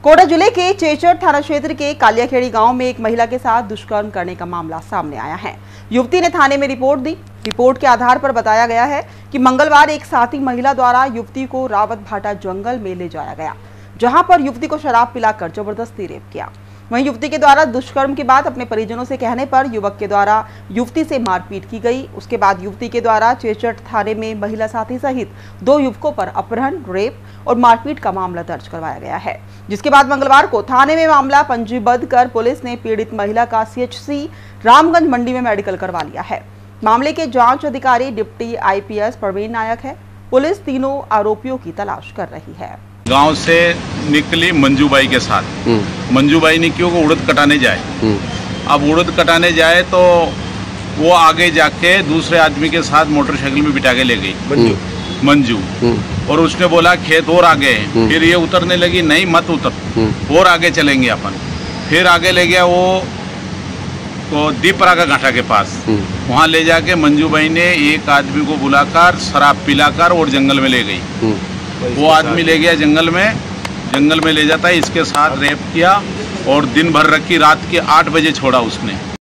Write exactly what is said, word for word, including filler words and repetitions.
कोटा जिले के चेचर थाना क्षेत्र के कालियाखेड़ी गांव में एक महिला के साथ दुष्कर्म करने का मामला सामने आया है। युवती ने थाने में रिपोर्ट दी। रिपोर्ट के आधार पर बताया गया है कि मंगलवार एक साथी महिला द्वारा युवती को रावत भाटा जंगल में ले जाया गया, जहां पर युवती को शराब पिलाकर जबरदस्ती रेप किया। वहीं युवती के द्वारा दुष्कर्म के बाद अपने परिजनों से कहने पर युवक के द्वारा युवती से मारपीट की गई। उसके बाद युवती के द्वारा चेचर थाने में महिला साथी सहित दो युवकों पर अपहरण, रेप और मारपीट का मामला दर्ज करवाया गया है, जिसके बाद मंगलवार को थाने में मामला पंजीबद्ध कर पुलिस ने पीड़ित महिला का सीएचसी रामगंज मंडी में मेडिकल करवा लिया है। मामले के जांच अधिकारी डिप्टी आईपीएस प्रवीण नायक है। पुलिस तीनों आरोपियों की तलाश कर रही है। गांव से निकली मंजूबाई के साथ। मंजूबाई ने क्यों उड़द कटाने जाए। अब उड़द कटाने जाए तो वो आगे जाके दूसरे आदमी के साथ मोटरसाइकिल में बिठा के ले गई मंजू मंजू और उसने बोला खेत और आगे है। फिर ये उतरने लगी, नहीं मत उतर, और आगे चलेंगे अपन। फिर आगे ले गया वो तो दीपरा का घाटा के पास। वहाँ ले जाके मंजूबाई ने एक आदमी को बुलाकर शराब पिलाकर और जंगल में ले गई। वो आदमी ले गया जंगल में जंगल में ले जाता है, इसके साथ रेप किया और दिन भर रखी। रात के आठ बजे छोड़ा उसने।